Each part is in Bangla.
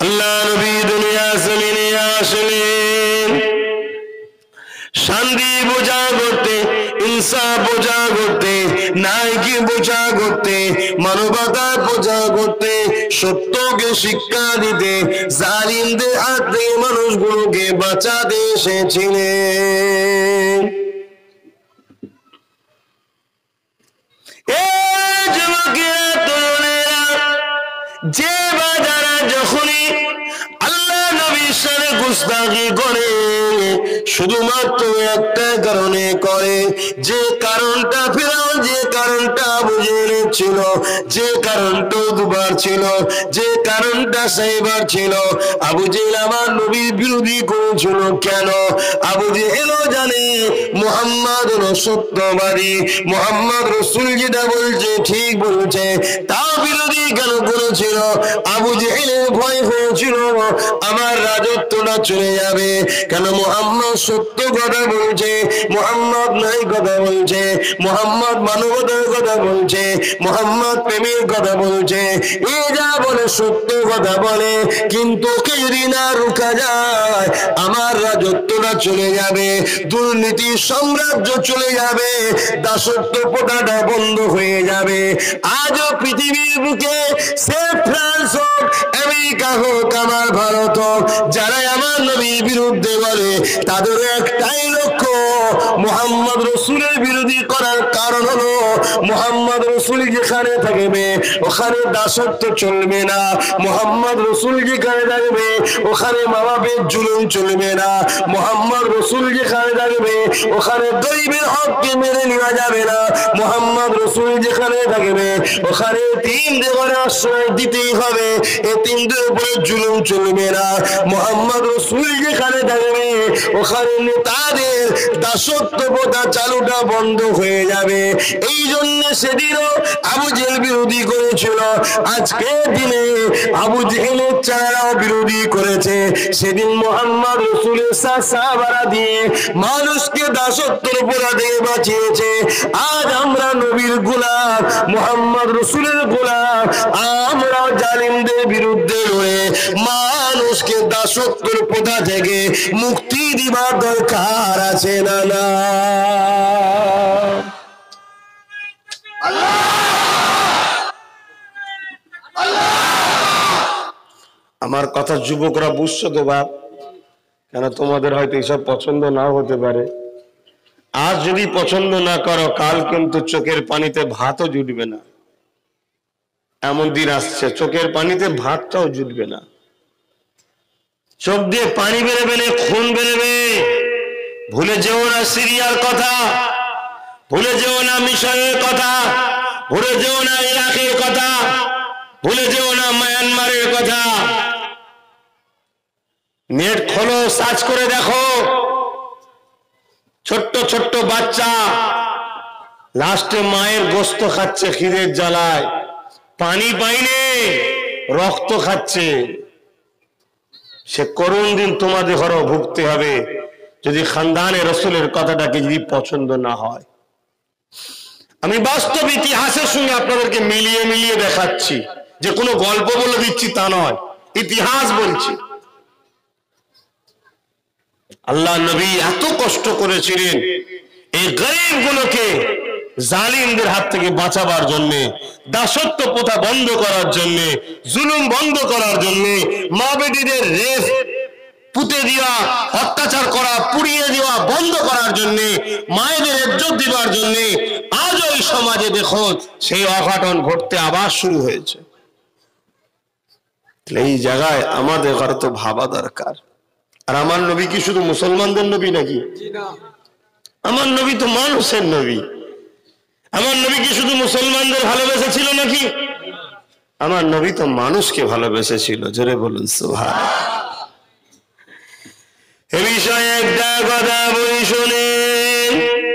আল্লাহ নবী দুনিয়া জমিনে আসলেন শান্তি বোঝা করতে, ইনসাফ বোঝা করতে, ন্যায়কে বোঝা করতে, মানবতা বোঝা করতে, সত্যকে শিক্ষা দিতে, জালিমদের হাত থেকে মানুষগুলোকে বাঁচাতে এসেছিলেন। যে বাজারা যখনই আল্লাহ নবীর সাথে গুস্তাখি করে শুধুমাত্র একটা কারণে করে, যে কারণটা ফিরাউন যে কারণটা বুঝে নিচ্ছিল, যে কারণটা দুবার ছিল, যে কারণটা সেইবার ছিল, আবু জেহেল আমার নবীর বিরোধী করেছিল কেন? আবু জেহেল জানে মুহাম্মদ হলো সত্যবাদী, মুহাম্মদ রাসূল যেটা বলছে ঠিক বলছে, তাও বিরোধী কেন করেছিল? আবু জেহেলের ভয় হয়েছিল আমার রাজত্বটা চলে যাবে। কেন? মুহাম্মদ সত্য কথা বলছে, মুহাম্মদ নাই কথা বলছে, মুহাম্মদ মানবতার কথা বলছে, মুহাম্মদ প্রেমের কথা বলছে, এ যা বলে সত্য কথা বলে, কিন্তু ওকে যদি না রোকা যায় আমার রাজত্বটা চলে যাবে, দুর্নীতি সাম্রাজ্য চলে যাবে, দাসত্ব প্রথাটা বন্ধ হয়ে যাবে। আজও পৃথিবীর বুকে সে ফ্রান্স হোক, আমেরিকা হোক, আমার ভারত হোক, যারা আমার নবীর বিরুদ্ধে বলে তাদের একটাই লক্ষ্য মুহাম্মদ রাসূলের বিরোধী করার কারণ হলো মুহাম্মদ রাসূল যেখানে থাকবে ওখানে দাসত্ব চলবে না, মুহাম্মদ রাসূল যেখানে থাকবে ওখানে মা বাপের জুলুম চলবে না, মুহাম্মদ রাসূল যেখানে থাকবে ওখানে গরিবের হককে মেনে নেওয়া যাবে না, মুহাম্মদ রাসূল যেখানে থাকবে ওখানে তিনদের আশ্রয় দিতেই হবে, এই তিনদের উপরে জুলুম চলবে না, মুহাম্মদ রাসূল যেখানে থাকবে ওখানে নেতাদের দাসত্ব প্রথা চালুটা বন্ধ হয়ে যাবে। এই জন্য সেদিনও আবু জেহেল বিরোধী করেছিল, আজকের দিনে আবু জেহেলের চারাও বিরোধী করেছে। সেদিন মুহাম্মদ রাসূলের সাহাবারা দিয়ে মানুষকে দাসত্বের উপরা থেকে বাঁচিয়েছে। আজ আমরা নবীর গোলাম, মুহাম্মদ রাসূলের গোলাম, আমরা জালিমদের বিরুদ্ধে রয়ে মানুষকে দাসত্বের প্রথা থেকে মুক্তি দিবার দরকার আছে না? না আমার কথা যুবকরা বুঝছো তো বাপ? কেন তোমাদের হয়তো এইসব পছন্দ নাও হতে পারে। আজ যদি পছন্দ না করো কাল কিন্তু চোখের পানিতে ভাতও জুটবে না। এমন দিন আসছে চোখের পানিতে ভাতটাও জুটবে না, চোখ দিয়ে পানি বেরোবে না, খুন বেরোবে। ভুলে যেও না সিরিয়ার কথা, ভুলে যেও না মিশরের কথা, ভুলে যেও না ইরাকের কথা, ভুলে যেও না মায়ানমারের কথা। নেট খোলো, সার্চ করে দেখো, ছোট্ট ছোট্ট বাচ্চা লাস্টে মায়ের গোস্ত খাচ্ছে খিদের জ্বালায়, পানি পাইনে রক্ত খাচ্ছে। সে করুণ দিন তোমাদের ঘরেও ভুগতে হবে যদি খানদানে রসুলের কথাটাকে যদি পছন্দ না হয়। আমি বাস্তব ইতিহাসের সঙ্গে আপনাদেরকে মিলিয়ে মিলিয়ে দেখাচ্ছি, যে কোনো গল্প বলে দিচ্ছি তা নয়, ইতিহাস বলছি। আল্লাহ নবী এত কষ্ট করেছিলেন এই গরিব গুলোকে জালিমদের হাত থেকে বাঁচাবার জন্য, দাসত্ব প্রথা বন্ধ করার জন্য, জুলুম বন্ধ করার জন্য, মা বেটিদের রেপ পুঁতে দেওয়া, অত্যাচার করা, পুড়িয়ে দেওয়া বন্ধ করার জন্য, মায়েদের ইজ্জত দিবার জন্য। আজ ওই সমাজে দেখুন সেই অঘটন ঘটতে আবার শুরু হয়েছে। এই জায়গায় আমাদের ঘরে তো ভাবা দরকার। আর আমার নবী কি শুধু মুসলমানদের নবী নাকি? আমার নবী তো মানুষের নবী। আমার নবী কি শুধু মুসলমানদের ভালোবেসেছিল নাকি? আমার নবী তো মানুষকে ভালোবেসেছিল। জোরে বলুন সুবহানাল্লাহ। এ বিষয়ে একটা কথা বলি শোনেন।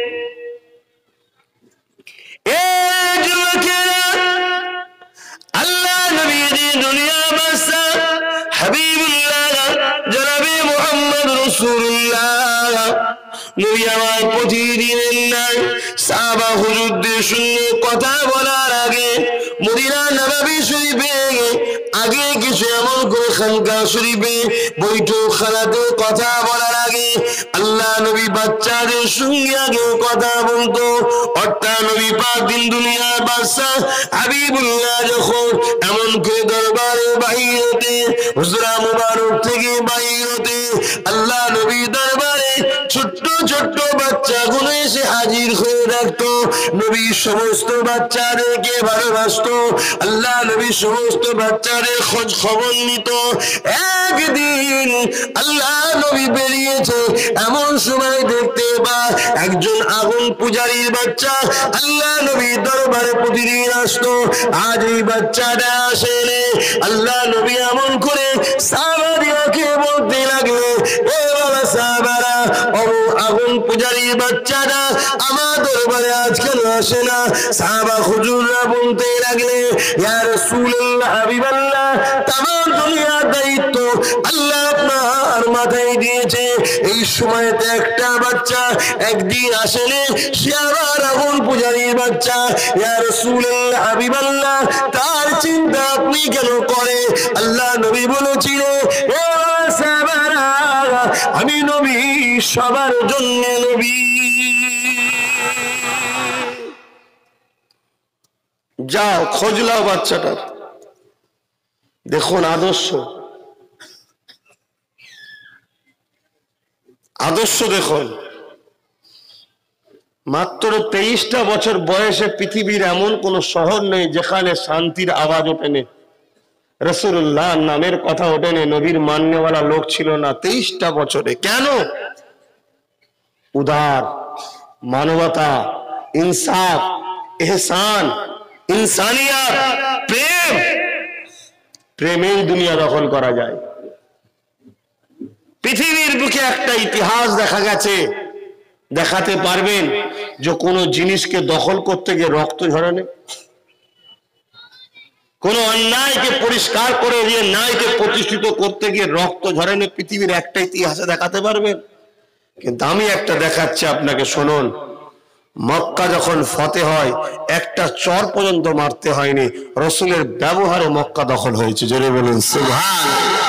আল্লাহ নবী দুনিয়া বাদশা হাবিবুল্লাহ জনাবে মুহাম্মদ রাসূলুল্লাহ নবী আমার প্রতিদিনের নাই সাহাবা হুজুরদের সঙ্গে কথা বলার আগে মদিনা নববী শরীফে আগে কিছু এমন করে খানকা শরীফে বৈঠকখানাতে কথা বলার আগে আল্লাহ নবী বাচ্চাদের সঙ্গে আগে কথা বলতো। অর্থাৎ নবী পাক দিন দুনিয়ার বাদশা হাবিবুল্লাহ যখন এমন করে দরবারে বাহির হতে হুজরা মুবারক থেকে বাহির হতে আল্লাহ নবী দরবারে ছোট্ট ছোট্ট বাচ্চাগুলো এসে হাজির হয়ে রাখতো। নবী সমস্ত বাচ্চাদেরকে ভালোবাসতো। আল্লাহ নবী সমস্ত বাচ্চাদের খোঁজ খবর নিত। একদিন আল্লাহ নবী বেরিয়েছে এমন সময় দেখতে পা একজন আগুন পূজারীর বাচ্চা আল্লাহ নবী দরবারে প্রতিদিন আসতো। আজ এই বাচ্চাটা আসেনি। আল্লাহ নবী এমন করে সাহাবাদেরকে বলতে লাগলো, ও বাবা সাহাবারা, আগুন পূজারীর বাচ্চাটা আমার দরবারে আজকাল আসে না। সাহাবা হুজুররা বলতে লাগলে, ইয়া রাসূলুল্লাহ হাবিবাল্লাহ, তামাম দুনিয়ার দায়িত্ব আল্লাহ আপনার মাথায় দিয়েছে। এই সময়তে একটা বাচ্চা একদিন আসেনি, সে আবার আগুন পূজারীর বাচ্চা। ইয়া রাসূলুল্লাহ হাবিবাল্লাহ, তার চিন্তা আপনি কেন করে? আল্লাহ নবী বলেছিলেন, ও সাহাবারা, আমি নবী সবার জন্য নবী। যাও খোঁজ লাও বাচ্চাটার। দেখুন আদর্শ, আদর্শ দেখুন। মাত্র 23টা বছর বয়সে পৃথিবীর এমন কোন শহর নেই যেখানে শান্তির আওয়াজ ওঠেনি, রাসূলুল্লাহ নামের কথা ওঠেনি, নবীর মান্যওয়ালা লোক ছিল না 23টা বছরে। কেন? উদার, মানবতা, ইনসাফ, ইহসান, ইনসানিয়াত, প্রেম। প্রেমেই দুনিয়া দখল করা যায়। পৃথিবীর বুকে একটা ইতিহাস দেখা গেছে, দেখাতে পারবেন যে কোন জিনিসকে দখল করতে গিয়ে রক্ত ঝরানো, কোন অন্যায়কে পরিষ্কার করে দিয়ে ন্যায়কে প্রতিষ্ঠিত করতে গিয়ে রক্ত ঝরানো পৃথিবীর একটা ইতিহাসে দেখাতে পারবেন। কিন্তু আমি একটা দেখাচ্ছি আপনাকে, শুনুন। মক্কা যখন ফতে হয় একটা চর পর্যন্ত মারতে হয়নি, রাসূলের ব্যবহারে মক্কা দখল হয়েছে। জোরে বলুন সুবহানাল্লাহ।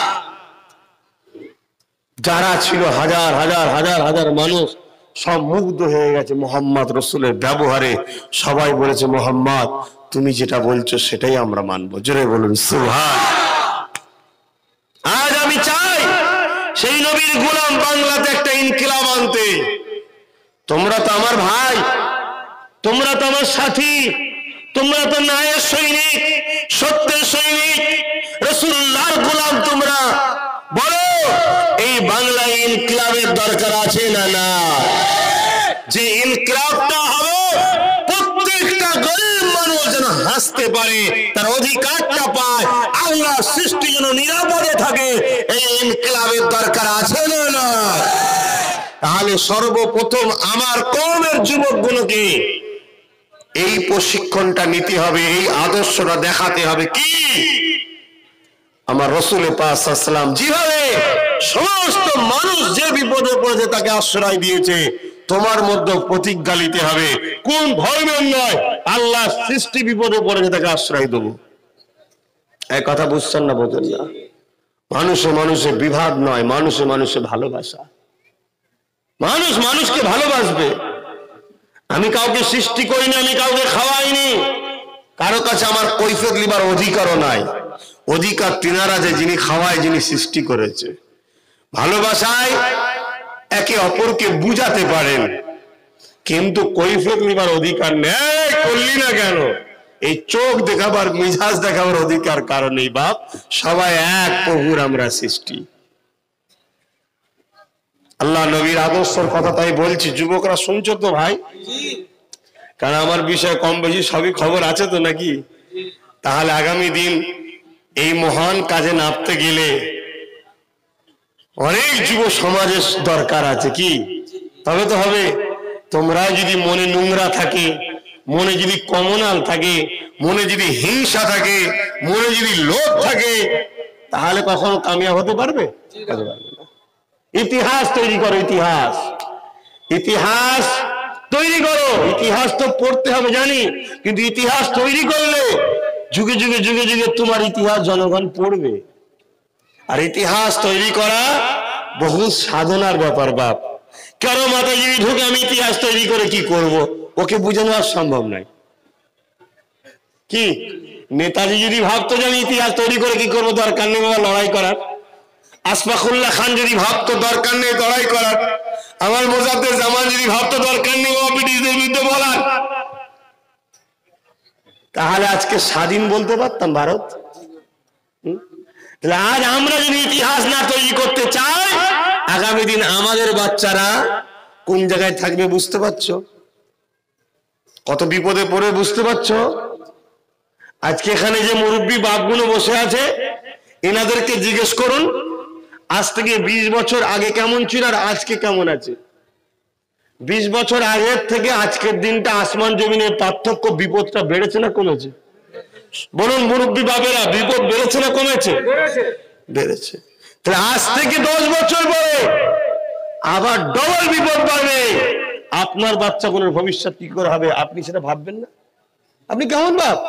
যারা ছিল হাজার হাজার হাজার হাজার মানুষ, সব মুগ্ধ হয়ে গেছে মুহাম্মদ রাসূলের ব্যবহারে। সবাই বলেছে, মুহাম্মদ তুমি যেটা বলছো সেটাই আমরা মানবো। জোরে বলুন সুবহানাল্লাহ। আজ আমি চাই সেই নবীর গোলাম বাংলাতে একটা ইনকিলাব আনতে। তোমরা তো আমার ভাই, তোমরা তো আমার সাথী, তোমরা তো ন্যায়ের সৈনিক, সত্যের সৈনিক, রাসূলুল্লাহর গোলাম তোমরা। বলো এই বাংলায় ইনকিলাবের দরকার আছে না? না। যে ইনকিলাবটা হবে প্রত্যেকটা গরিব মানুষ যেন হাসতে পারে, তার অধিকারটা পায়, আল্লাহর সৃষ্টি যেন নিরাপদে থাকে, এই ইনকিলাবের দরকার আছে না? না। তাহলে সর্বপ্রথম আমার কওমের যুবকগুলোকে এই প্রশিক্ষণটা নিতে হবে, এই আদর্শটা দেখাতে হবে। কি? আমার রাসূল পাক সাল্লাল্লাহু আলাইহি ওয়াসাল্লাম যেভাবে সমস্ত মানুষ যে বিপদে পড়েছে তাকে আশ্রয় দিয়েছে, তোমার মধ্যে প্রতিজ্ঞা নিতে হবে কোন ধর্মের নয়, আল্লাহ সৃষ্টি বিপদে পড়েছে তাকে আশ্রয় দেবো। এই কথা বুঝছেন না? বোঝেন না? মানুষে মানুষে বিভাদ নয়, মানুষে মানুষে ভালোবাসা। মানুষ মানুষকে ভালোবাসবে। আমি কাউকে সৃষ্টি করিনি, আমি কাউকে খাওয়াইনি, কারো কাছে আমার কৈফিয়ত লিবার অধিকারও নাই। অধিকার তিনারা যে যিনি খাওয়ায়, যিনি সৃষ্টি করেছে। ভালোবাসায় একে অপরকে বুঝাতে পারেন, কিন্তু কৈফিয়ত লিবার অধিকার নেই। করলি না কেন? এই চোখ দেখাবার, মিজাজ দেখাবার অধিকার কারণেই বাপ, সবাই এক প্রভুর আমরা সৃষ্টি। আল্লাহ নবীর আদর্শের কথা তাই বলছি। যুবকরা শুনছো তো ভাই? কারণ আমার বিষয়ে কম বেশি সবই খবর আছে তো নাকি? তাহলে আগামী দিন এই মহান কাজে নামতে গেলে অনেক যুব সমাজের দরকার আছে। কি? তবে তো হবে। তোমরা যদি মনে নোংরা থাকে, মনে যদি কমনাল থাকে, মনে যদি হিংসা থাকে, মনে যদি লোভ থাকে, তাহলে কখনো কামিয়াব হতে পারবে? ইতিহাস তৈরি করো, ইতিহাস, ইতিহাস তৈরি করো। ইতিহাস তো পড়তে হবে জানি, কিন্তু ইতিহাস তৈরি করলে যুগে যুগে যুগে যুগে তোমার ইতিহাস জনগণ পড়বে। আর ইতিহাস তৈরি করা বহু সাধনার ব্যাপার বাপ। কারো মাথায় যদি ঢুকে আমি ইতিহাস তৈরি করে কি করব, ওকে বুঝে নেওয়া সম্ভব নয়। কি নেতাজি যদি ভাবতো যে আমি ইতিহাস তৈরি করে কি করবো, দরকার নেই বাবা লড়াই করার। আশফাকুল্লাহ খান যদি ভাবতো দরকার নেই লড়াই করার। আমার মোজাদ্দেদ জামান যদি ভাবতো দরকার নেই বাবা ব্রিটিশদের বিরুদ্ধে বলার, তাহলে আজকে স্বাধীন বলতে পারতাম ভারত? আজ আমরা যদি ইতিহাস না তৈরি করতে চাই, আগামী দিন আমাদের বাচ্চারা কোন জায়গায় থাকবে বুঝতে পারছো? কত বিপদে পড়ে বুঝতে পারছো? আজকে এখানে যে মুরব্বী বাপগুলো বসে আছে, এনাদেরকে জিজ্ঞেস করুন আজ থেকে 20 বছর আগে কেমন ছিল আর আজকে কেমন আছে। 20 বছর আগের থেকে আজকের দিনটা আসমান জমিনের পার্থক্য, বিপদটা বেড়েছে না কমেছে? বলুন মুরব্বী বাবেরা, বিপদ বেড়েছে না কমেছে? বেড়েছে। তাহলে আজ থেকে 10 বছর পরে আবার ডবল বিপদ বাড়বে। আপনার বাচ্চাগুলোর ভবিষ্যৎ কি করে হবে আপনি সেটা ভাববেন না? আপনি কেমন বাপ?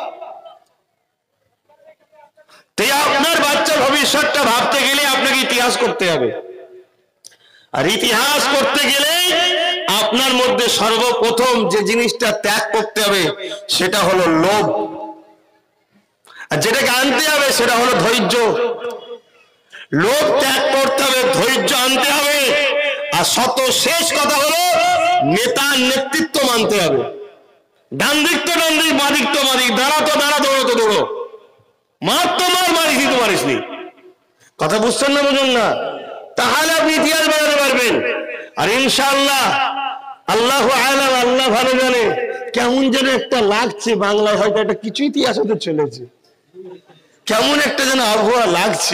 তাই আপনার বাচ্চার ভবিষ্যৎটা ভাবতে গেলে আপনাকে ইতিহাস করতে হবে। আর ইতিহাস করতে গেলে আপনার মধ্যে সর্বপ্রথম যে জিনিসটা ত্যাগ করতে হবে সেটা হলো লোভ, আর যেটাকে আনতে হবে সেটা হলো ধৈর্য। লোভ ত্যাগ করতে হবে, ধৈর্য আনতে হবে, আর শেষ কথা হলো নেতার নেতৃত্ব মানতে হবে। ডান দিক তো ডান দিক, বাঁ দিক তো বাঁ দিক, দাঁড়া তো দাঁড়া, দৌড়ো তো দৌড়ো, মার তো মার, মারিস তো মারিস নি। কথা বুঝছেন না? বুঝুন না, তাহলে আপনি ইতিহাস বানাতে পারবেন। আর ইনশাআল্লাহ আল্লাহ আলাম, আল্লাহ ভালো জানে কেমন যেন একটা লাগছে বাংলায় হয়তো একটা কিছু ইতিহাস হতে চলেছে, কেমন একটা যেন আবহাওয়া লাগছে।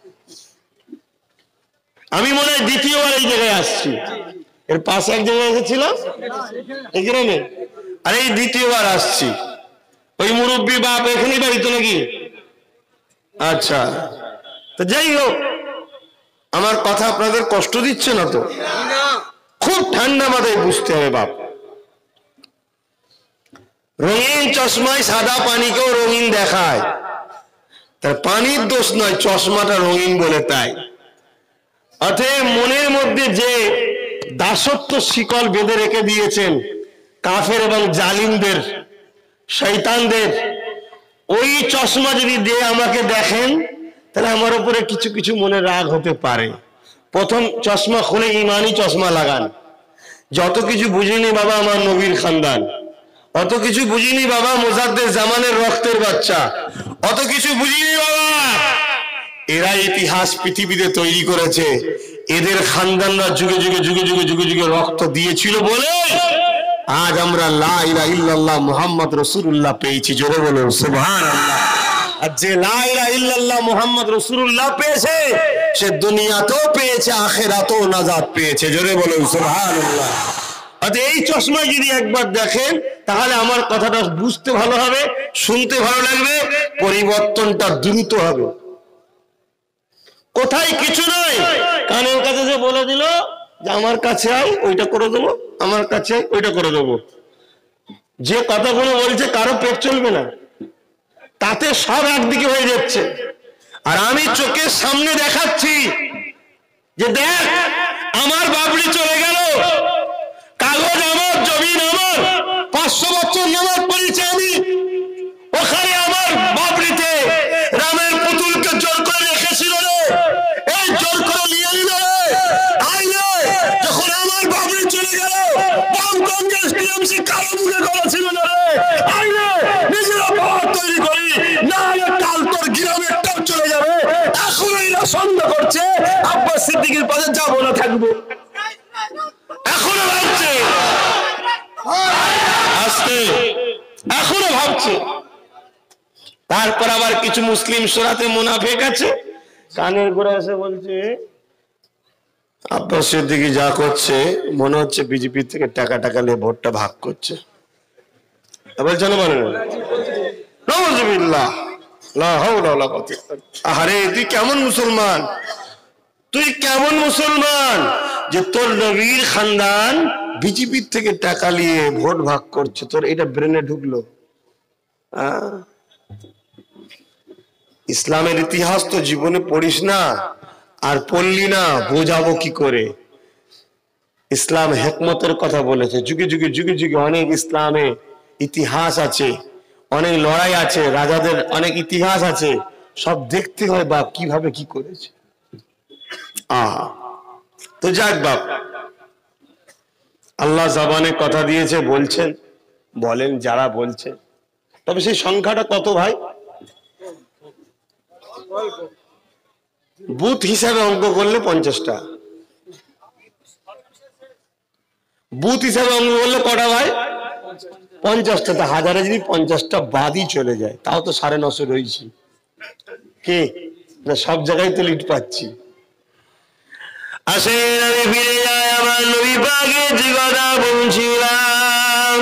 আমি মনে হয় দ্বিতীয়বার এই জায়গায় আসছি, এর পাশে এক জায়গায় এসেছিলাম এই গ্রামে, আর এই দ্বিতীয়বার আসছি। ওই মুরব্বী বাপ এখানেই বাড়িতে নাকি? আচ্ছা, তো যাই হোক, আমার কথা আপনাদের কষ্ট দিচ্ছে না তো? খুব ঠান্ডা মাথায় বুঝতে হবে বাপ। রঙিন চশমায় সাদা পানিকেও রঙিন দেখায়, তার পানির দোষ নয়, চশমাটা রঙিন বলে তাই। অতএব মনের মধ্যে যে দাসত্ব শিকল বেঁধে রেখে দিয়েছেন কাফের এবং জালিমদের, শয়তানদের, ওই চশমা যদি দিয়ে আমাকে দেখেন তাহলে আমার উপরে কিছু কিছু মনে রাগ হতে পারে। প্রথম চশমা খুলে ইমানি চশমা লাগান। যত কিছু বুঝিনি বাবা আমার নবীর খানদান, অত কিছু বুঝিনি বাবা মোজাদ্দেদ জামানের রক্তের বাচ্চা, অত কিছু বুঝিনি বাবা এরা ইতিহাস পৃথিবীতে তৈরি করেছে। এদের খানদানরা যুগে যুগে যুগে যুগে যুগে যুগে রক্ত দিয়েছিল বলে আজ আমরা লা ইলাহা ইল্লাল্লাহ মুহাম্মদ রাসূলুল্লাহ পেয়েছি। জোরে বলুন সুবহানাল্লাহ। আর যে লা ইলাহা ইল্লাল্লাহ মুহাম্মদ রাসূলুল্লাহ পেয়েছে সে দুনিয়াতেও পেয়েছে, আখিরাতেও নাজাত পেয়েছে। জোরে বলুন সুবহানাল্লাহ। আর এই চশমা যদি একবার দেখেন তাহলে আমার কথাটা বুঝতে ভালো হবে, শুনতে ভালো লাগবে, পরিবর্তনটা দ্রুত হবে। কোথায় কিছু নয়, কানের কাছে যে বলে দিল যে আমার কাছে আয় ওইটা করে দেবো, আমার কাছে আয় ওইটা করে দেবো। যে কথাগুলো বলছে কারো পেট চলবে না, তাতে সব একদিকে হয়ে যাচ্ছে। আর আমি চোখের সামনে দেখাচ্ছি যে দেখ আমার বাবরি চলে গেল, কাগজ আমার, জমিন আমার, 500 বছর নামাজ পড়েছি আমি, ওখানে আমার বাবরিতে রামের পুতুলকে জোর করে রেখেছিল রে, এই জোর করে নিয়ে নিল রে। আইলে যখন আমার বাবরি চলে গেল, বাম কংগ্রেস টিএমসি কারো মুখে গলা ছিল না রে। আইলে নিজেরা পাওয়ার তৈরি করি, না হলে কাল তোর গ্রামেরটাও চলে যাবে। এখন এরা সন্দেহ করছে আব্বাস সিদ্দিকীর পথে যাবো না থাকবো, এখনো ভাবছে, আজকে এখনো ভাবছে। তারপর আবার কিছু মুসলিম শোরাতে মুনাফিক আছে, কানের গোড়া এসে বলছে আব্বাস সিদ্দিকী যা করছে মনে হচ্ছে বিজেপি থেকে টাকা টাকা নিয়ে ভোটটা ভাগ করছে। বলছে না মানে আরে তুই কেমন মুসলমান, তুই কেমন মুসলমান যে তোর নবীর খানদান বিজেপির থেকে টাকা নিয়ে ভোট ভাগ করছে, তোর এটা ব্রেনে ঢুকলো? ইসলামের ইতিহাস তো জীবনে পড়িস না, আর পড়লি না বোঝাবো কি করে? ইসলাম হিকমতের কথা বলেছে, যুগে যুগে যুগে যুগে অনেক ইসলামে ইতিহাস আছে, অনেক লড়াই আছে, রাজাদের অনেক ইতিহাস আছে, সব দেখতে হয় বাপ কিভাবে কি করেছে। তো যাক বাপ, আল্লাহ জবানে কথা দিয়েছে, বলছেন, বলেন যারা বলছেন। তবে সেই সংখ্যাটা কত ভাই? বুথ হিসাবে অঙ্ক করলে 50টা, বুথ হিসাবে অঙ্ক করলে কটা ভাই? 50টা। তো হাজারে যদি 50টা বাদই চলে যায়, তাও তো 950 রয়েছি। কে না সব জায়গায় তো লিড পাচ্ছি। আসেন আমি ফিরে যাই আমার নবী পাকের যে কথা বলছিলাম।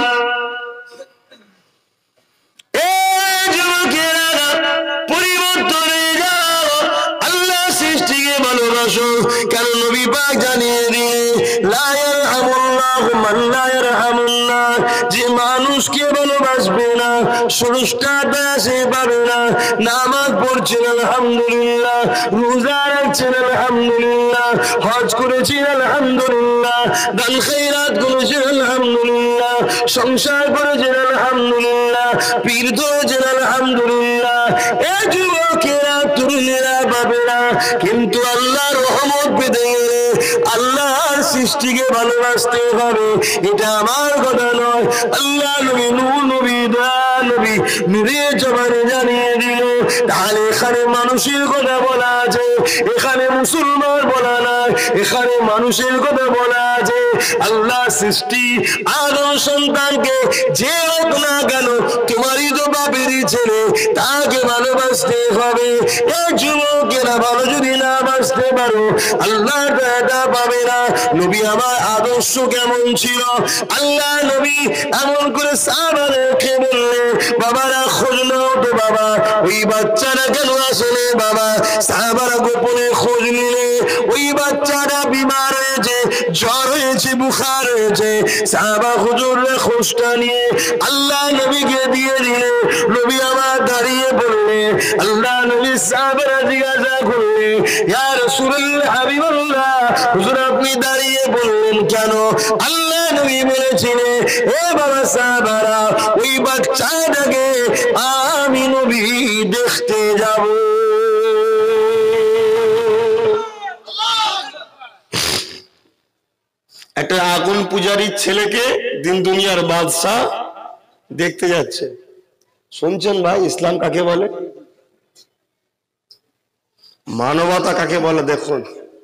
পরিবর্তন হয়ে যাও, আল্লাহ সৃষ্টিকে ভালোবাসো। কেন নবী পাক জানিয়ে দিলেন, লা ইয়ারহামুল্লাহু মান লা ইয়ারহামুল্লাহ, যে মানুষকে ভালোবাসবে না স্রষ্টাটা সে পাবে না। নামাজ পড়ছেন আলহামদুলিল্লাহ, রোজা রাখছেন আলহামদুলিল্লাহ, হজ করেছেন আলহামদুলিল্লাহ, দান খৈরাত করেছেন আলহামদুলিল্লাহ, সংসার করেছেন আলহামদুলিল্লাহ, পীর ধরেছেন আলহামদুলিল্লাহ। এ যুবকেরা তরুণেরা পাবে না, কিন্তু আল্লাহর রহমত পেতে গেলে আল্লাহর সৃষ্টিকে ভালোবাসতে হবে। এটা আমার কথা নয়, আল্লাহ নবী নূহ নবী দয়া নবী নূরের জবানে জানিয়ে দিল। তাহলে এখানে মানুষের কথা বলা আছে, এখানে মুসলমান বলা নাই, এখানে মানুষের কথা বলা আছে। আল্লাহ সৃষ্টি আদম সন্তানকে যে হোক না কেন, তোমারই তো বাপেরই ছেলে, তাকে ভালোবাসতে হবে। এই যুবকেরা ভালো যদি না বাসতে পারো, আল্লাহ দয়া পাবে না। নবী আমার আদর্শ কেমন ছিল, আল্লাহ নবী এমন করে সাহাবাদেরকে বললে, বাবারা খোঁজ নাও তো বাবা, ওই বাচ্চারা কেন আসলে বাবা? সাহাবারা গোপনে খোঁজ নিলে ওই বাচ্চারা বিমার হয়েছে, জ্বর হয়েছে, বুখার হয়েছে। সাহাবা হুজুররা খোঁজটা নিয়ে আল্লাহ নবীকে দিয়ে দিলে। নবী আমার দাঁড়িয়ে বললে, আল্লাহ নবী সাহাবারা জিজ্ঞাসা করলে, ইয়া রাসূলুল্লাহ হাবিবাল্লাহ, হুজুর আপনি দাঁড়িয়ে বললেন কেন? আল্লাহ নবী বলেছিলেন, এ বাবা সাহাবারা, ওই বাচ্চাটাকে আমি নবী দেখতে যাব। একটা আগুন পূজারীর ছেলেকে দিন দুনিয়ার বাদশাহ দেখতে যাচ্ছে। শুনছেন ভাই, ইসলাম কাকে বলে, মানবতা কাকে বলে দেখুন।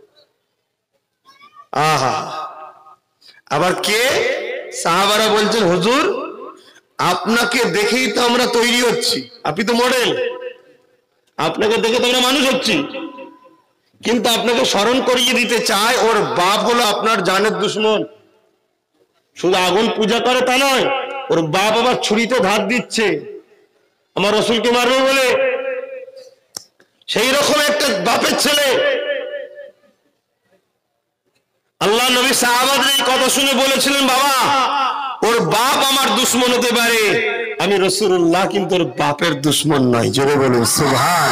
আহা, আবার কে? সাহাবারা বলছেন, হুজুর আপনাকে দেখেই তো আমরা তৈরি হচ্ছি, আপনি তো মডেল, আপনাকে দেখে তো আমরা মানুষ হচ্ছি। কিন্তু আপনাকে স্মরণ করিয়ে দিতে চায়, ওর বাপ হলো আপনার জানের দুশ্মন। শুধু আগুন পূজা করে তা নয়, ওর বাপ আবার ছুরিতে ধার দিচ্ছে আমার রসুলকে মারবে বলে। সেই রকম একটা বাপের ছেলে। আল্লাহ নবী সাহাবাদের এই কথা শুনে বলেছিলেন, বাবা ওর বাপ আমার দুশ্মন হতে পারে, আমি রাসূলুল্লাহ কিন্তু ওর বাপের দুশ্মন নয়। জোরে বলুন সুবহান।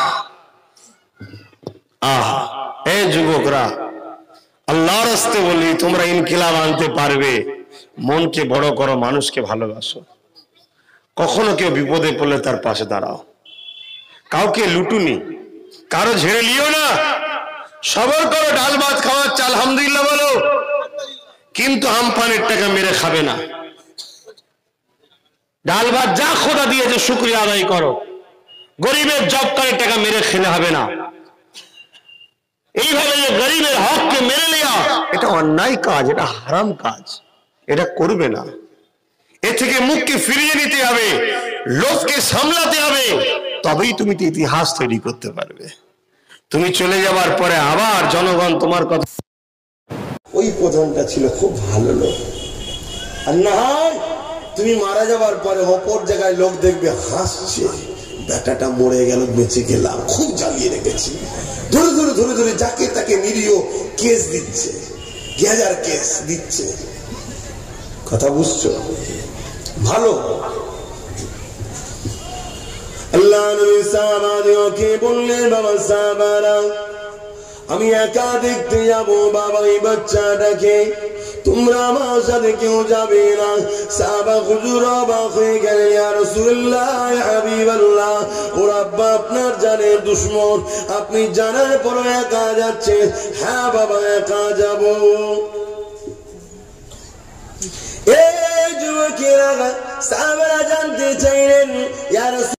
আহা, এই যুবকরা, আল্লাহর রাস্তে বলি, তোমরা ইনকিলাব আনতে পারবে। মনকে বড় করো, মানুষকে ভালোবাসো। কখনো কেউ বিপদে পড়লে তার পাশে দাঁড়াও। কাউকে লুটুনি, কারো ঝেড়ে লিও না। সবর করো, ডাল ভাত খাওয়াচ্ছে আলহামদুলিল্লাহ বলো, কিন্তু আমপানের টাকা মেরে খাবে না। ডাল ভাত যা খোদা দিয়েছে শুকরিয়া আদায় করো। গরিবের জবকারের টাকা মেরে খেলে হবে না। এইভাবে যে গরিবের হককে মেরে নেওয়া, এটা অন্যায় কাজ, এটা হারাম কাজ, এটা করবে না। এ থেকে মুখকে ফিরিয়ে নিতে হবে, লোককে সামলাতে হবে, তবেই তুমি তো ইতিহাস তৈরি করতে পারবে। তুমি চলে যাবার পরে আবার জনগণ তোমার কথা, ওই প্রধানটা ছিল খুব ভালো লোক, আর না হয় তুমি মারা যাবার পরে অপর জায়গায় লোক দেখবে হাসছে, বেটাটা মরে গেল, বেঁচে গেলাম, খুব জ্বালিয়ে রেখেছি। ধরে ধরে ধরে ধরে যাকে তাকে নিরীহ কেস দিচ্ছে, গেজার কেস দিচ্ছে। কথা বুঝছো? ভালো আল্লাহ নবী সাহাবাদেরকে বললেন, বাবা সাহাবারা, আমি একা দেখতে যাব বাবা এই বাচ্চাটাকে, তোমরা আমার সাথে কেউ যাবে না। সাহাবা হুজুর অবাক হয়ে গেলেন, ইয়া রাসূলুল্লাহ, ইয়া হাবিবাল্লাহ, ওর আব্বা আপনার জানের দুশমন, আপনি জানার পরও একা যাচ্ছেন? হ্যাঁ বাবা, একা যাব। এই যুবকেরা সাহাবারা জানতে চাইলেন, ইয়া রাসূলুল্লাহ,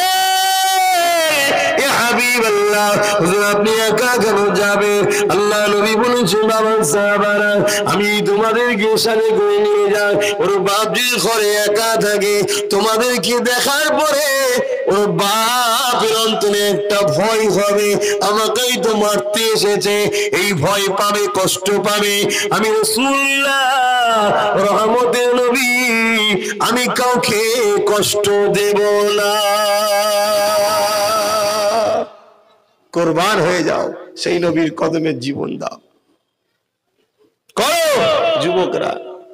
আপনি একা কেন যাবেন? আল্লাহ নবী বলেছেন, বাবা সাহাবারা, আমি তোমাদেরকে সাথে করে নিয়ে যাই। ওর বাপ যদি ঘরে একা থাকে, তোমাদেরকে দেখার পরে ওর বাপের অন্তরে একটা ভয় হবে, আমাকেই তো মারতে এসেছে, এই ভয় পাবে, কষ্ট পাবে। আমি রাসূলুল্লাহ রহমতের নবী, আমি কাউকে কষ্ট দেব না। কোরবান হয়ে যাও, সেই নবীর কদমে জীবন দাও, করো যুবকরা।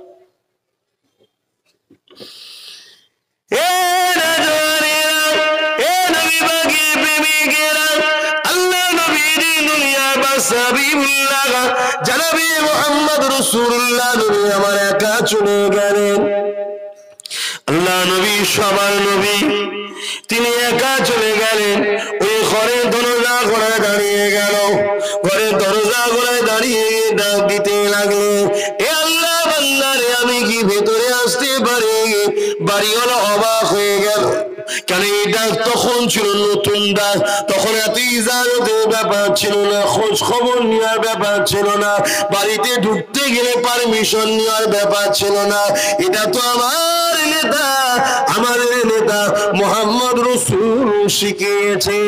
জানাবি মুহাম্মদ রাসূলুল্লাহ নবী আমার একা চলে গেলেন। আল্লাহ নবী সবার নবী, তিনি একা চলে গেলেন। ওই ঘরের দরজা ঘোড়ায় দাঁড়িয়ে গেল, ঘরের দরজা ঘোড়ায় দাঁড়িয়ে ডাক দিতে লাগলেন, এ আল্লাহ বান্দারে, আমি কি ভেতরে আসতে পারি? বাড়িওয়ালা অবাক হয়ে গেল, কেন এই ডাক তখন ছিল নতুন ডাক, তখন এত ইজাজতের ব্যাপার ছিল না, খোঁজ খবর নেওয়ার ব্যাপার ছিল না, বাড়িতে ঢুকতে গেলে পারমিশন নেওয়ার ব্যাপার ছিল না। এটা তো আমার নেতা, আমাদের নেতা মুহাম্মদ রাসূল শিখিয়েছে।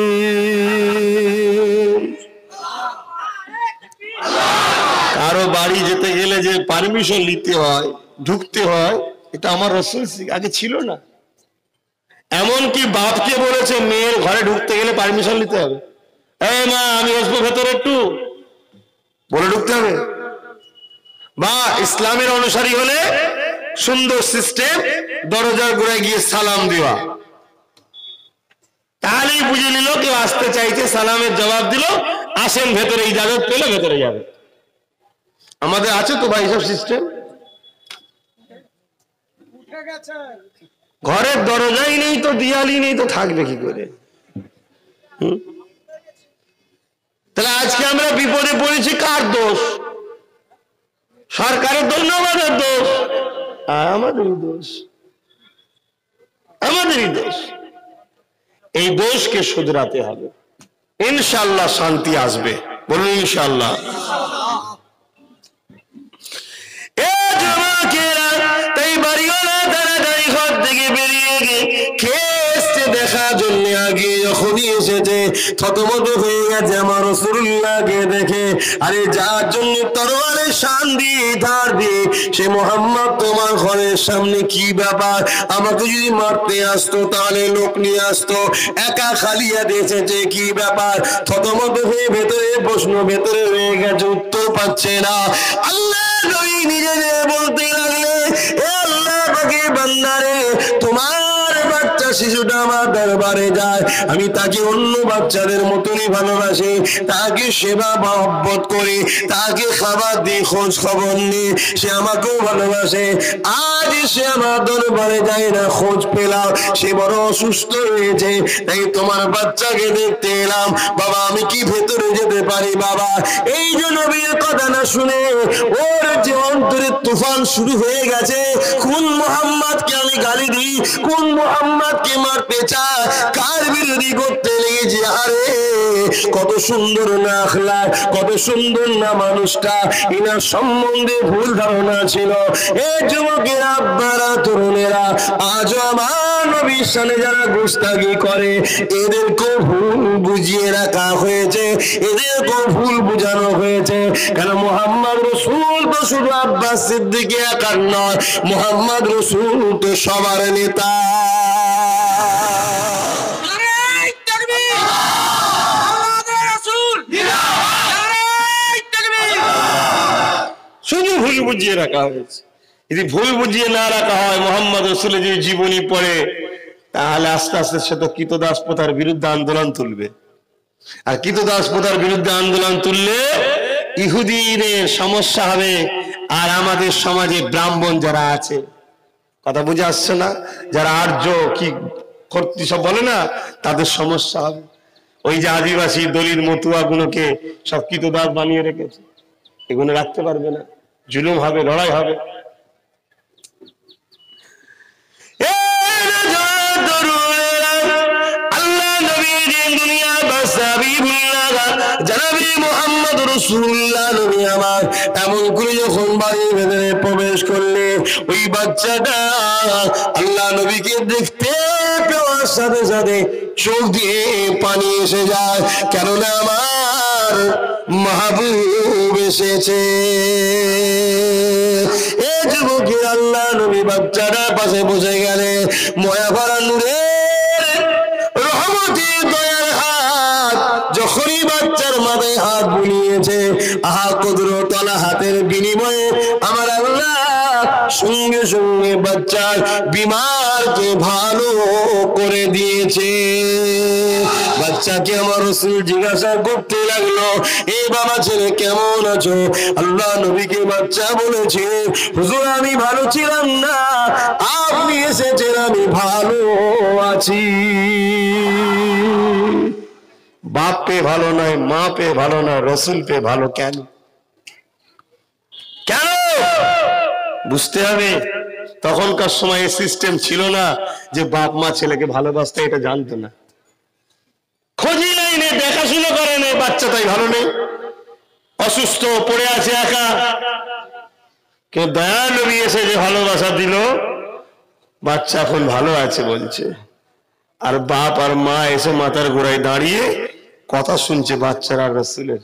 কারো বাড়ি যেতে গেলে যে পারমিশন নিতে হয়, ঢুকতে হয়, এটা আমার রাসূল আগে ছিল না। এমনকি বাপকে বলেছে মেয়ের ঘরে ঢুকতে গেলে পারমিশন নিতে হবে। এই মা, আমি আসবো ভেতরে, একটু বলে ঢুকতে হবে। বা ইসলামের অনুসারী হলে সুন্দর সিস্টেম, দরজার গোড়ায় গিয়ে সালাম দেওয়া, তাহলেই বুঝে নিল কেউ আসতে চাইছে, সালামের জবাব দিল, আসেন ভেতরে, ইজাজত পেলে ভেতরে যাবে। আমাদের আছে তো ভাই সব সিস্টেম? ঘরের দরজাই নেই তো, দিয়ালি নেই তো, থাকবে কি করে? তাহলে আজকে আমরা বিপদে পড়েছি, কার দোষ? সরকারের দোষ না আমাদের দোষ? আমাদেরই দোষ, আমাদেরই দোষ। এই দোষকে শুধরাতে হবে, ইনশাআল্লাহ শান্তি আসবে। বলুন ইনশাআল্লাহ। তাই বাড়িওয়ালা তাড়াতাড়ি ঘর থেকে বেরিয়ে গিয়ে খেয়ে দেখার জন্য আগে যখনই এসেছে, থতমত হয়ে গেছে আমার রাসূলুল্লাহকে দেখে। আরে যার জন্য তরবারে শান দিয়ে ধার দিয়ে সে মুহাম্মদ তোমার ঘরের সামনে, কি ব্যাপার? আমাকে যদি মারতে আসতো তাহলে লোক নিয়ে আসতো, একা খালি হাতে এসেছে, কি ব্যাপার? থতমত হয়ে ভেতরে প্রশ্ন ভেতরে রয়ে গেছে, উত্তর পাচ্ছে না। আল্লাহ নবী নিজে বলতে লাগলে, এ আল্লাহ পাকের বান্দারে, তোমার বাচ্চা শিশুটা আমার দরবারে যায়, আমি তাকে অন্য বাচ্চাদের মতনই ভালোবাসি, তাকে সেবা মহব্বত করি, তাকে খাবার দিই, খোঁজ খবর নিই, সে আমাকেও ভালোবাসে। আজ সে আমার দরবারে যায় না, খোঁজ পেলাম সে বড় অসুস্থ হয়েছে, তাই তোমার বাচ্চাকে দেখতে এলাম। বাবা, আমি কি ভেতরে যেতে পারি বাবা? এই যে নবীর কথা না শুনে ওর যে অন্তরে তুফান শুরু হয়ে গেছে, কোন মুহাম্মদকে আমি গালি দিই, কোন মুহাম্মদকে মারতে চাই, কার বিরোধী করতে লেগেছে। আরে কত সুন্দর না আখলাক, কত সুন্দর না মানুষটা, এনার সম্বন্ধে ভুল ধারণা ছিল। এ যুবকেরা, আব্বারা, তরুণেরা, আজ আমার নবীর সামনে যারা গোস্তাগি করে, এদেরকেও ভুল বুঝিয়ে রাখা হয়েছে, এদেরকেও ভুল বুঝানো হয়েছে। কেন মুহাম্মদ রাসূল তো শুধু আব্বাস সিদ্দিক একার নয়, মুহাম্মদ রাসূল তো সবার নেতা। শুধু ভুল বুঝিয়ে রাখা হয়েছে। যদি ভুল বুঝিয়ে না রাখা হয়, মুহাম্মদ রাসূলের যে জীবনী পড়ে তাহলে আস্তে আস্তে সে তো কৃতদাস প্রথার বিরুদ্ধে আন্দোলন তুলবে, আর কৃতদাস প্রথার বিরুদ্ধে আন্দোলন তুললে ইহুদিদের সমস্যা হবে, আর আমাদের সমাজে ব্রাহ্মণ যারা আছে, কথা বুঝে আসছে না, যারা আর্য কি কর্তৃ সব বলে না, তাদের সমস্যা হবে। ওই যে আদিবাসী দলিত মতুয়া গুলোকে সব কৃতদাস বানিয়ে রেখেছে, এগুলো রাখতে পারবে না, জুলুম হবে, লড়াই হবে। এমন করে যখন বাড়ির ভেতরে প্রবেশ করলে ওই বাচ্চাটা আল্লাহ নবীকে দেখতে পাওয়ার সাথে সাথে চোখ দিয়ে পানি এসে যায়, কেননা আমার মাহবুব এসেছে। এ যুবকী আল্লাহ নবী বাচ্চাটার পাশে বসে গেলে ময়া ভরা নূরের রহমতি দয়ার হাত যখনই বাচ্চার মাথায় হাত বুলিয়েছে, আহা কুদরতওয়ালা হাতের বিনিময়ে আমার আল্লাহ সঙ্গে সঙ্গে বাচ্চার বিমারকে ভালো করে দিয়েছে। বাচ্চাকে আমার রাসূল জিজ্ঞাসা করতে লাগলো, এ বাবা ছেলে কেমন আছো? আল্লাহ নবীকে বাচ্চা বলেছে, হুজুর আমি ভালো ছিলাম না, আপনি এসেছেন আমি ভালো আছি। বাপ পে ভালো নয়, মা পে ভালো নয়, রসুল পে ভালো কেন? কেন বুঝতে হবে। তখনকার সময় সিস্টেম ছিল না যে বাপ মা ছেলেকে ভালোবাসতে, এটা জানতো না, খোঁজই নাই, দেখাশোনা করে নেই, বাচ্চা তাই ভালো নেই, অসুস্থ পড়ে আছে একা, কেউ দয়া নবী এসে যে ভালোবাসা দিল, বাচ্চা এখন ভালো আছে বলছে। আর বাপ আর মা এসে মাথার গোড়ায় দাঁড়িয়ে কথা শুনছে বাচ্চারা রাসূলের।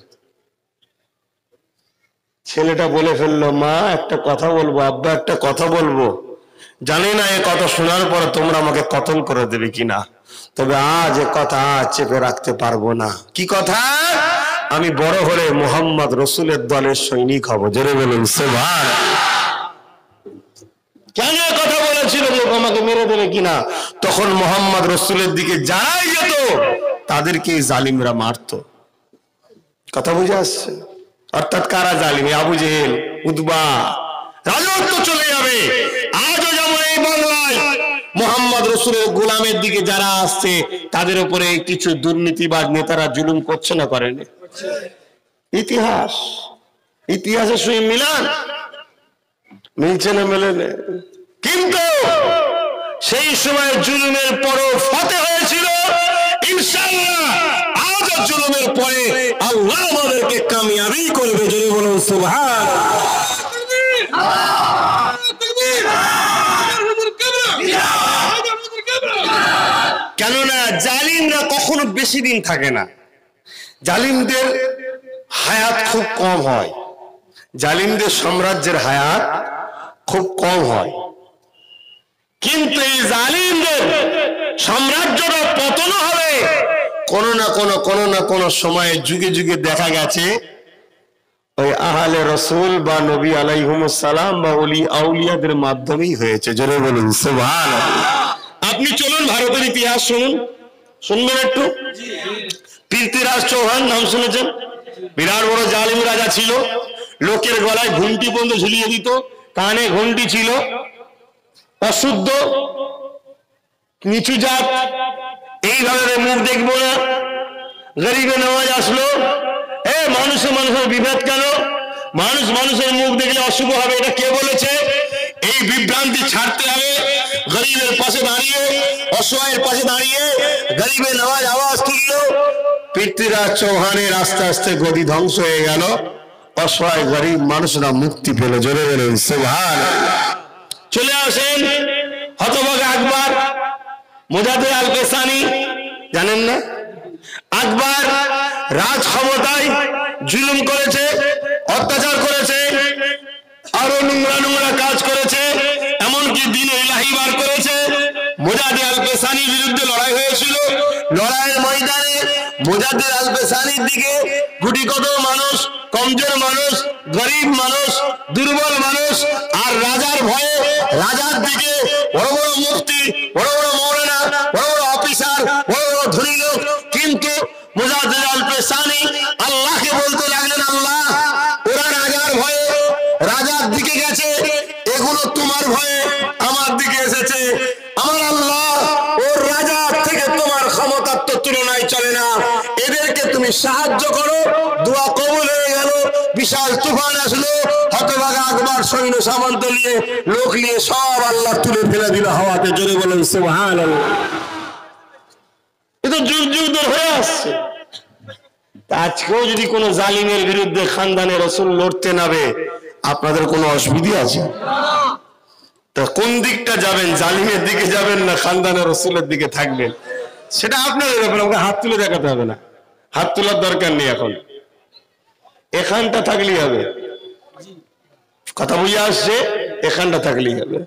ছেলেটা বলে ফেললো, মা একটা কথা বলবো, আব্বা একটা কথা বলবো, জানি না এ কথা শোনার পর তোমরা আমাকে কতল করে দেবে কিনা, তবে আজ এ কথা চেপে রাখতে পারবো না। কি কথা? আমি বড় হলে মুহাম্মদ রাসূলের দলের সৈনিক হব। জোরে বলুন সুবহানাল্লাহ। কেন কথা বলেছিল লোক আমাকে মেরে দেবে কিনা? তখন মুহাম্মদ রাসূলের দিকে যারাই যেত তাদেরকে জালিমরা মারত। কথা বুঝে আসছে? অর্থাৎ কারা জালিম? আবু জেহেল, উতবা, রাজত্ব চলে যাবে। আজও যেমন এই বাংলায় মুহাম্মদ রাসূলের গোলামের দিকে যারা আসছে তাদের উপরে কিছু দুর্নীতিবাজ নেতারা জুলুম করছে না করেন? ইতিহাস, ইতিহাসের সঙ্গে মিলান, মিলছে না মেলে না। কিন্তু সেই সময় জুলুমের পরও ফতে হয়েছিল। ইনশাআল্লাহ আজও জুলুমের পরে আল্লাহ আমাদেরকে কামিয়াবি করবে। জোরে বলুন সুবহানাল্লাহ। কেননা জালিমরা কখনো বেশি দিন থাকে না, জালিমদের হায়াত খুব কম হয়, জালিমদের সাম্রাজ্যের হায়াত খুব কম হয়। কিন্তু এই জালিমদের সাম্রাজ্যটা পতন হবে কোনো না কোনো সময়ে, যুগে যুগে দেখা গেছে ওই আহলে রাসূল বা নবী আলাইহিমুস সালাম বা ওলি আউলিয়াদের মাধ্যমেই হয়েছে। জোরে বলুন সুবহানাল্লাহ। আপনি চলুন ভারতের ইতিহাস শুনুন, শুনবেন একটু? পৃথ্বীরাজ চৌহান নাম শুনেছেন? বিরাট বড় জালিম রাজা ছিল, লোকের গলায় ঘুমটি পর্যন্ত ঝুলিয়ে দিত, কানে ঘন্টি ছিল, অশুদ্ধ, নিচু জাত, এইভাবে মুখ দেখবো না। গরিবে নওয়াজ আসলো, মানুষের মানুষের বিভেদ কেন? মানুষ মানুষের মুখ দেখলে অশুভ হবে, এটা কে বলেছে? এই বিভ্রান্তি ছাড়তে হবে। গরিবের পাশে দাঁড়িয়ে, অসহায়ের পাশে দাঁড়িয়ে গরিবে নওয়াজ আওয়াজ তুলল। পৃথ্বীরাজ চৌহানের আস্তে আস্তে গদি ধ্বংস হয়ে গেল, অসহায় গরিব মানুষরা মুক্তি পেল। জোরে বলুন সুবহানাল্লাহ। চলে আসেন হতভাগা আকবর, মুজাদ্দিদ আল কেসানি, জানেন না? আকবর রাজ ক্ষমতায় জুলুম করেছে, অত্যাচার করেছে, আরো নোংরা নোংরা কাজ করেছে, এমনকি দ্বীন ইলাহি বার করেছে। মুজাদ্দিদ আল কেসানির বিরুদ্ধে লড়াই হয়েছিল। লড়াইয়ের ময়দানে মুজাদ্দিদ আল কেসানির দিকে গুটি কত মানুষ, কমজোর মানুষ, গরিব মানুষ, দুর্বল মানুষ, আর রাজার ভয়ে রাজার দিকে বড় বড় মুফতি, বড় বড় মৌলানা, বড় ধনী লোক, কিন্তু মুজাদ্দিদ আল পেশানি আল্লাহকে বলতে লাগলেন, আল্লাহ ওরা রাজার ভয়ে রাজার দিকে গেছে, এগুলো তোমার ভয়ে আমার দিকে এসেছে। আমার আল্লাহ, ওর রাজার থেকে তোমার ক্ষমতার তো তুলনায় চলে না, এদেরকে তুমি সাহায্য করো। দোয়া কবুল হয়ে গেল। বিশাল তুফান আসলো, হতভাগা আকবর সৈন্য সামন্ত নিয়ে লোক নিয়ে সব আল্লাহ তুলে ফেলে দিল হাওয়াতে। জোরে বলেন সুবহানাল্লাহ। এ তো যুগ যুগ ধরে হয়ে আসছে। আজকেও যদি কোনো জালিমের বিরুদ্ধে খানদানে রাসূল লড়তে নামে, আপনাদের কোনো অসুবিধা আছে? তা কোন দিকটা যাবেন? জালিমের দিকে যাবেন না খানদানে রাসূলের দিকে থাকবেন? সেটা আপনাদের ব্যাপার, আমাকে হাত তুলে দেখাতে হবে না, হাত তোলার দরকার নেই। এখন এখানটা থাকলেই হবে, কথা বুঝে আসছে? এখানটা থাকলেই হবে।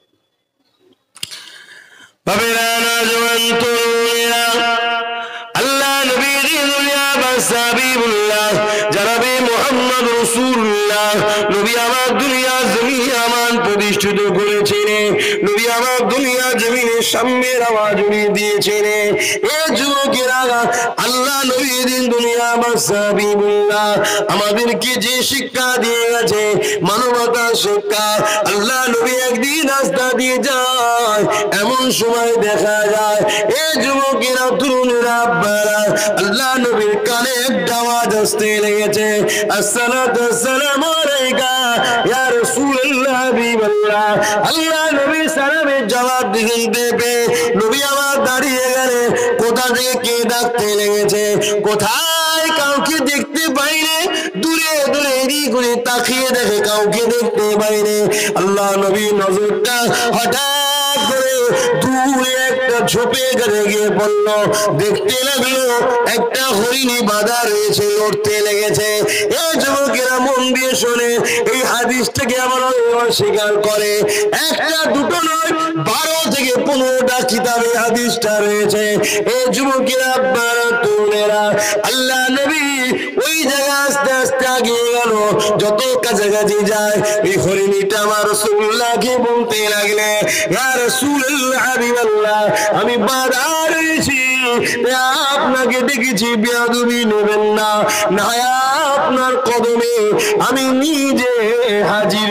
আল্লাহ নবী দুনিয়া বাসাবিবুল্লাহ জনাবে মুহাম্মদ রাসূলুল্লাহ নবী আমার দুনিয়া জমিনে আমান প্রতিষ্ঠিত করেছেন। নবী আমার দুনিয়া জমিনে সাম্যের আওয়াজ উড়িয়ে দিয়েছেন। এ যুবকেরা, আল্লাহ নবী দিন দুনিয়া বাসাবিবুল্লাহ আমাদেরকে যে শিক্ষা দিয়ে গেছে, মানবতার শিক্ষা, আল্লাহ নবী একদিন রাস্তা দিয়ে যায়, এমন সময় দেখা যায় এ যুবকেরা, তরুণেরা, আব্বারা, আল্লাহ নবীর কানে একটা আওয়াজ আসতে লেগেছে, আসসালাতু ওয়াসসালামু আলাইকা ইয়া রাসূলুল্লাহ হাবিবাল্লাহ। আল্লাহ নবী সালামের জবাব দিতে নবী আমার দাঁড়িয়ে গেলে, কোথা থেকে কে ডাকতে লেগেছে, কোথায় কাউকে দেখতে পাইনি, দূরে দূরে এদিক করে তাকিয়ে দেখে কাউকে দেখতে পাইনি। আল্লাহ নবী নজরটা হঠাৎ করে দূরে একটা ঝোপে গিয়ে পড়ল, দেখতে লাগলো একটা হরিণী বাঁধা রয়েছে, লড়তে লেগেছে। এই যুবকেরা মন দিয়ে শোনে, এই হাদিসটাকে আমার অস্বীকার করে, একটা দুটো নয় 12 থেকে 15টা কিতাবে হাদিসটা রয়েছে। এই যুবকেরা, তরুণেরা, আল্লাহ নবী ওই জায়গায় আস্তে আস্তে আগিয়ে গেল। যত কাছাকাছি যায়, এই হরিণীটা আমার রাসূলুল্লাহকে বলতে লাগলে, ইয়া রাসূলুল্লাহ হাবিবাল্লাহ, আমি বাধা রয়েছি, আপনাকে ডেকেছি, বেয়াদবি নেবেন না, না আপনার কদমে আমি নিজে হাজির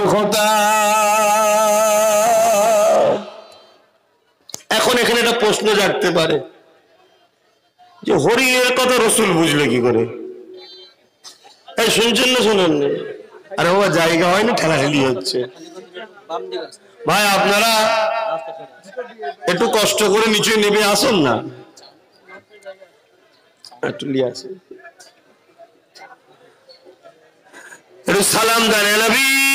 হতাম। এখন এখানে একটা প্রশ্ন জাগতে পারে যে হরিণের কথা রাসূল বুঝলো কি করে? এই শুনছেন না শুনেন? আরে বাবা, জায়গা হয়নি, ঠেলাঠেলি হচ্ছে। ভাই আপনারা একটু কষ্ট করে নিচে নেমে আসুন না, একটু নিয়ে আসুন, একটু সালাম দেন নবী।